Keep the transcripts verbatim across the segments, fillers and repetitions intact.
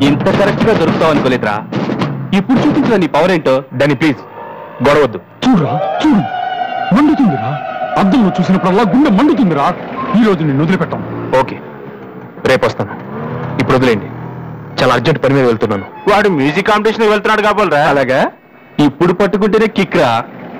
ఇంత కరెక్ట్ గా దొరుకుతావు అనుకోలేదురా. ఇప్పుడు చూపించిన నీ పవర్ ఏంటో. దాన్ని ప్లీజ్ గొడవద్దు. చూడరా చూడు, మండుతుందిరా. అద్దంలో చూసినప్పుడల్లా గుండె మండుతుందిరా. ఈ రోజు నేను వదిలిపెట్టాను. ఓకే, రేపు వస్తాను. ఇప్పుడు వదిలేండి, చాలా అర్జెంట్ పని మీద వెళ్తున్నాను. వాడు మ్యూజిక్ కాంపిటీషన్ వెళ్తున్నాడు కాబోలరా. అలాగా, ఇప్పుడు పట్టుకుంటేనే కిక్ రా.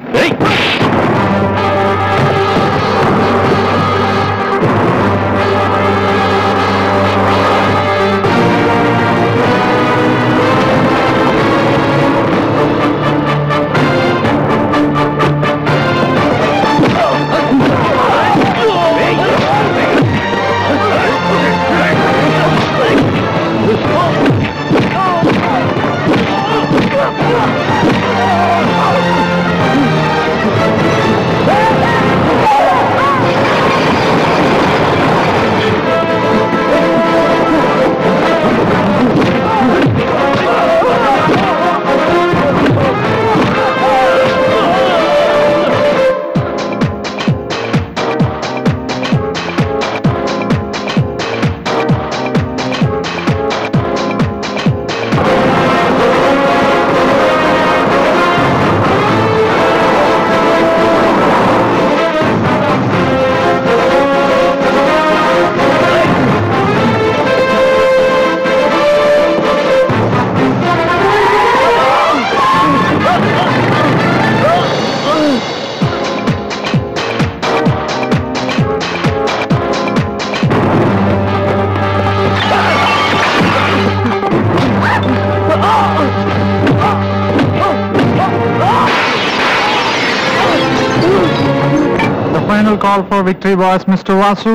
Call for victory was Mister Vasu.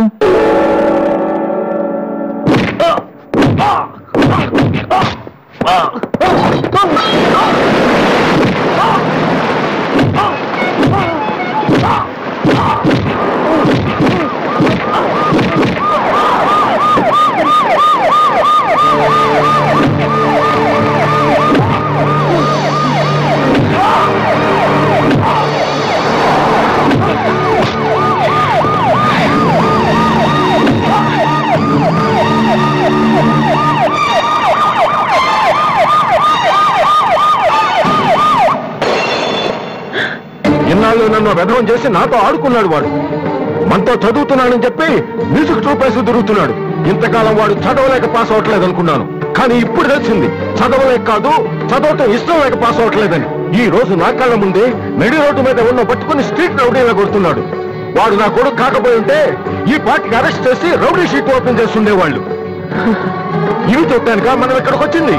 నన్ను వ్యధం చేసి నాతో ఆడుకున్నాడు. వాడు మనతో చదువుతున్నాడని చెప్పి మ్యూజిక్ ట్రూపేసి తిరుగుతున్నాడు. ఇంతకాలం వాడు చదవలేక పాస్ అవట్లేదు అనుకున్నాను, కానీ ఇప్పుడు తెలిసింది చదవలేక కాదు, చదవటం ఇష్టం లేక పాస్ అవట్లేదని. ఈ రోజు నా కళ్ళ ముందే నడి రోడ్డు మీద ఉన్న పట్టుకుని స్ట్రీట్ రౌడీలా కొడుతున్నాడు. వాడు నా కొడుకు కాకపోయి ఉంటే ఈ పార్టీకి అరెస్ట్ చేసి రౌడీ షీట్ ఓపెన్ చేస్తుండేవాళ్ళు. ఇవి చూడటానిక మనం ఇక్కడికి వచ్చింది.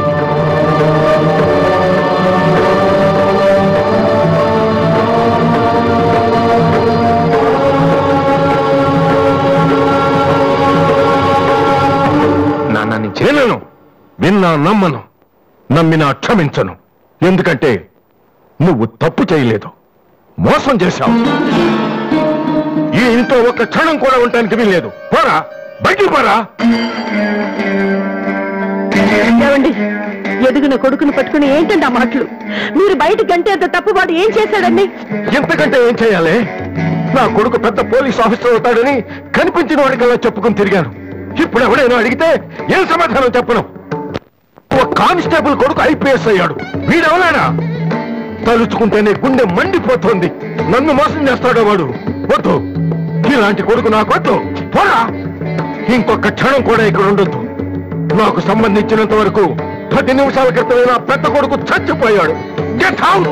వినను, విన్నా నమ్మను, నమ్మినా క్షమించను. ఎందుకంటే నువ్వు తప్పు చేయలేదు, మోసం చేశావు. ఈ ఇంట్లో ఒక్క క్షణం కూడా ఉండటానికి వీల్లేదు. పోరా, బయటికి పోరా. ఏమండి, ఎదిగిన కొడుకును పట్టుకుని ఏంటండి ఆ మాటలు? మీరు బయట గంటే అంత తప్పుబాటు ఏం చేశాడండి? ఎంతకంటే ఏం చేయాలి? నా కొడుకు పెద్ద పోలీస్ ఆఫీసర్ అవుతాడని కనిపించిన వాడికల్లా చెప్పుకుని తిరిగాను. ఇప్పుడు ఎవడైనా అడిగితే ఏం సమాధానం చెప్పను. ఒక కానిస్టేబుల్ కొడుకు ఐపీఎస్ అయ్యాడు. వీడెవరైనా తలుచుకుంటేనే గుండె మండిపోతోంది. నన్ను మోసం చేస్తాడో వాడు. వద్దు, ఇలాంటి కొడుకు నాకొద్దు. పోరా, ఇంకొక క్షణం కూడా ఇక్కడ ఉండొద్దు. నాకు సంబంధించినంత వరకు పది నిమిషాల క్రితమే నా పెద్ద కొడుకు చచ్చిపోయాడు. Get out.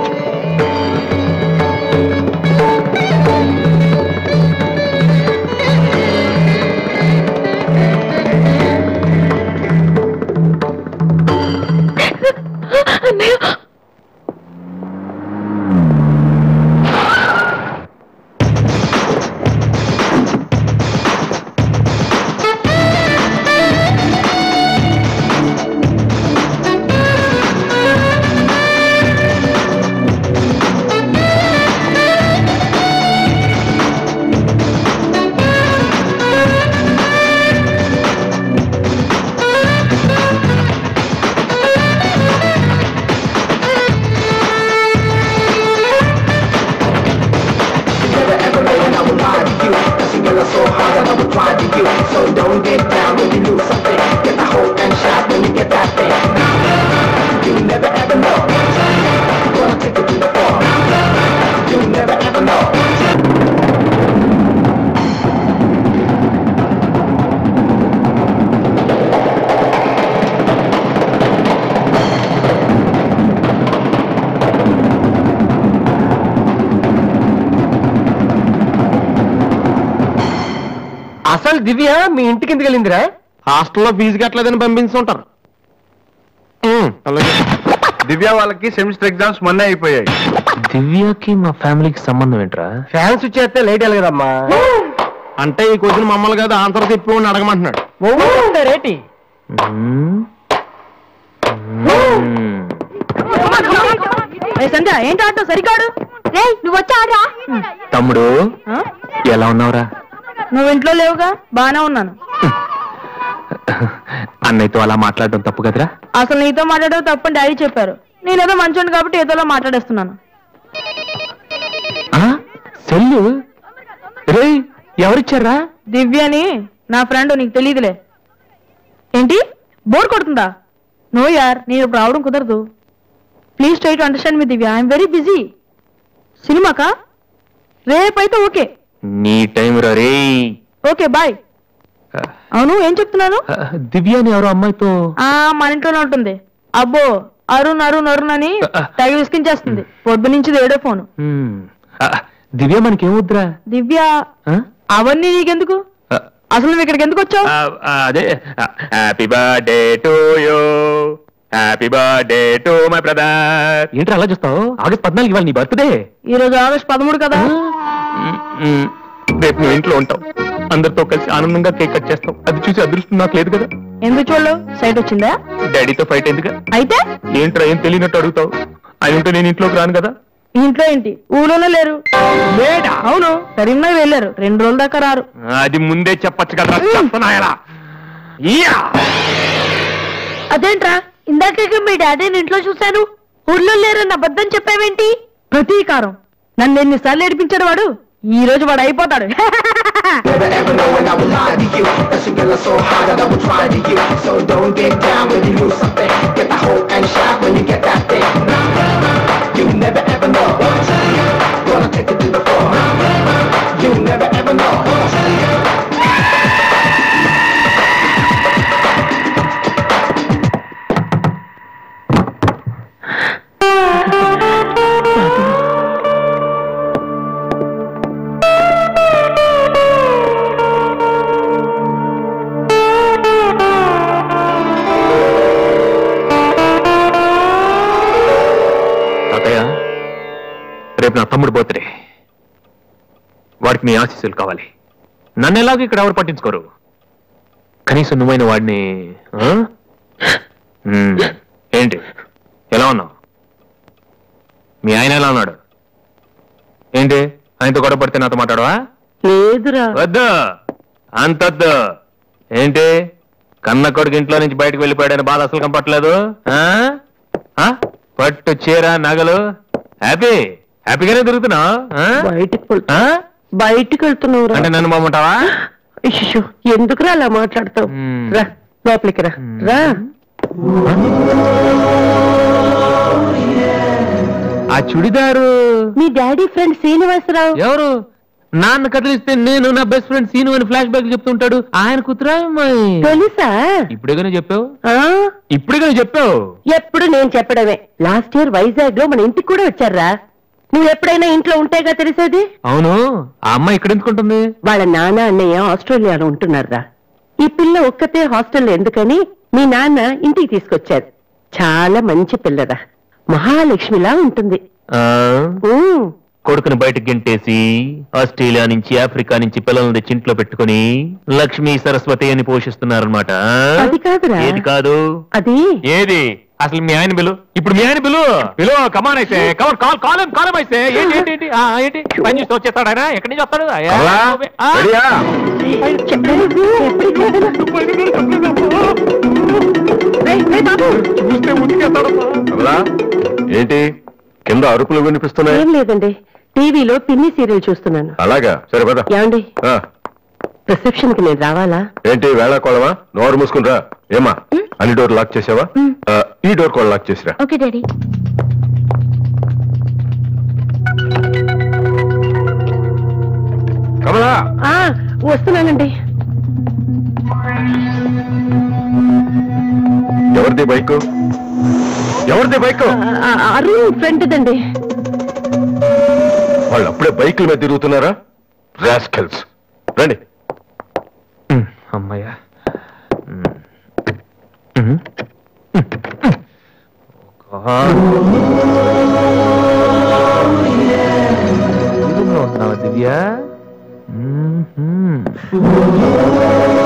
అసలు దివ్య మీ ఇంటికి ఎందుకు వెళ్ళిందిరా? హాస్టల్లో ఫీజు కట్టలేదని పంపించుంటారు. అలాగే దివ్య వాళ్ళకి సెమిస్టర్ ఎగ్జామ్స్ మొన్నే అయిపోయాయి. దివ్యకి మా ఫ్యామిలీకి సంబంధం ఏంట్రా? ఫ్యాన్స్ చేస్తే లేట్ వెళ్ళగదమ్మా. అంటే ఈ క్వశ్చన్ మమ్మల్ని కాదు ఆన్సర్ తిప్పి అడగమంటున్నాడు. రేటి సంధ్య ఏంటి ఆటో సరికాడు. నువ్వు వచ్చారా? తమ్ముడు ఎలా ఉన్నావురా? నువ్వు ఇంట్లో లేవుగా. బానే ఉన్నాను. అన్నయ్యతో అలా మాట్లాడడం తప్పు కదరా? అసలు నీతో మాట్లాడడం తప్పని డాడీ చెప్పారు. నేనేదో మంచోండి కాబట్టి ఏదోలా మాట్లాడేస్తున్నాను. సెల్లు రే ఎవరిచ్చారా? దివ్యని నా ఫ్రెండ్. నీకు తెలియదులే. ఏంటి బోర్ కొడుతుందా? నో యార్, నేను ఇప్పుడు రావడం కుదరదు. Please try to understand me Divya. I'm very busy. సినిమాకా? రేపైతే ఓకే. నీ టైం రా రే. Okay bye. అవును ఏం చెప్తున్నాను? దివ్య అని ఎవరో అమ్మాయితో ఆ మన ఇంట్లోనే ఉంటుంది. అబ్బో అరుణ్ అరుణ్ అరుణ్ అని తెగ విసికించేస్తుంది. పొద్దు నుంచి ఏడో ఫోను. దివ్య మనకేమొద్దురా? దివ్య అవన్నీ నీకెందుకు? అసలు నువ్వు ఇక్కడికి ఎందుకు వచ్చావు? అదే happy birthday to you, happy birthday to my brother. ఏంటి అలా చూస్తావు? ఆగస్ట్ పద్నాలుగు ఇవాళ నీ బర్త్డే. ఈ రోజు ఆగస్ట్ పదమూడు కదా. రేపు నువ్వు ఇంట్లో ఉంటావు. అందరితో కలిసి ఆనందంగా కేక్ కట్ చేస్తావు. అది చూసి అదృష్టం నాకు లేదు కదా. ఎందుకు చూడలేవు? సైట్ వచ్చిందా? డాడీతో ఫైట్ ఎందుకు? అయితే ఏంట్రా ఏం తెలియనట్టు అడుగుతావు? అది ఉంటే నేను ఇంట్లోకి రాను కదా. ఇంట్లో ఏంటి? ఊళ్ళోనే లేరు. అవును కరీంనగర్ వెళ్ళారు. రెండు రోజుల దాకా రారు. అది ముందే చెప్పచ్చు కదా. అదేంట్రా ఇందాక మీ డాడీని ఇంట్లో చూశాను, ఊర్లో లేరన్న అబద్ధం చెప్పావేంటి? ప్రతీకారం. నన్ను ఎన్నిసార్లు ఏడిపించాడు వాడు. ఈ రోజు వాడు అయిపోతాడు. రేపు నా తమ్ముడు బర్త్డే. వాడికి నీ ఆశీస్సులు కావాలి. నన్ను ఎలాగో ఇక్కడ ఎవరు పట్టించుకోరు. కనీసం నువ్వైన వాడిని. ఏంటి ఎలా ఉన్నావు? మీ ఆయన ఎలా ఉన్నాడు? ఏంటి ఆయనతో గొడవ పడితే నాతో మాట్లాడవా? లేదురా. వద్దు అంతొద్దు. ఏంటి కన్న కొడుకు ఇంట్లో నుంచి బయటకు వెళ్ళిపోయాడని బాధ అసలు కనపట్లేదు. పట్టు చీర నగలు హ్యాపీ హ్యాపీగానే దొరుకుతున్నావు. బయటికి బయటికి వెళ్తున్నావు అంటే నన్ను బాగుంటావా? ఎందుకురా అలా మాట్లాడతావు? రా లోపలికి రా. రా. ఆ చుడిదారు మీ డాడీ ఫ్రెండ్ శ్రీనివాసరావు. ఎవరు? నాన్న కదిలిస్తే నేను నా బెస్ట్ ఫ్రెండ్ సీను అని ఫ్లాష్ బ్యాక్ చెప్తుంటాడు. ఆయన కూతురా తెలుసా? ఇప్పుడేగానే చెప్పావు. ఇప్పుడేగానే చెప్పావు. ఎప్పుడు నేను చెప్పడమే. లాస్ట్ ఇయర్ వైజాగ్ లో మన ఇంటికి కూడా వచ్చారా. నువ్వు ఎప్పుడైనా ఇంట్లో ఉంటేగా తెలిసేది. అవును ఆ అమ్మాయి ఇక్కడ ఎందుకుంటుంది? వాళ్ళ నాన్న అన్నయ్య ఆస్ట్రేలియాలో ఉంటున్నారా. ఈ పిల్ల ఒక్కతే హాస్టల్లో ఎందుకని మీ నాన్న ఇంటికి తీసుకొచ్చారు. చాలా మంచి పిల్లరా. మహాలక్ష్మిలా ఉంటుంది. కొడుకుని బయటకు గెంటేసి ఆస్ట్రేలియా నుంచి ఆఫ్రికా నుంచి పిల్లల్ని తెచ్చి ఇంట్లో పెట్టుకుని లక్ష్మీ సరస్వతి అని పోషిస్తున్నారనమాట. అది కాదురా. ఏది కాదు? అది ఏది? అసలు మీ ఆయన బిలు. ఇప్పుడు మీ ఆయన బిలు బిలు కమాన్ అయితే కమన్ కాల్ కాలం కాలం అయితే ఏంటి ఏంటి ఏంటి ఏంటి పని చేస్తూ వచ్చేస్తాడు ఆయన. ఎక్కడి నుంచి వస్తాడు? ఏంటి కింద అరుపులు వినిపిస్తున్నాయి? ఏం లేదండి, టీవీలో పిన్ని సీరియల్ చూస్తున్నాను. అలాగా సరే పద. ఏమండి రిసెప్షన్ కి నేను రావాలా? ఏంటి వేళ కోళమా? నోరు మూసుకునిరా. ఏమా అన్ని డోర్ లాక్ చేసావా? ఈ డోర్ కూడా లాక్ చేసిరా. Okay daddy. కమలా వస్తున్నానండి. ఎవరిది బైక్? ఎవరిది బైక్? అరుణ్ ఫ్రెండ్ దండి. వాళ్ళు అప్పుడే బైకుల మీద తిరుగుతున్నారా? రాస్కెల్స్. రండి. అమ్మయ్యా. ఉన్నావా దివ్య?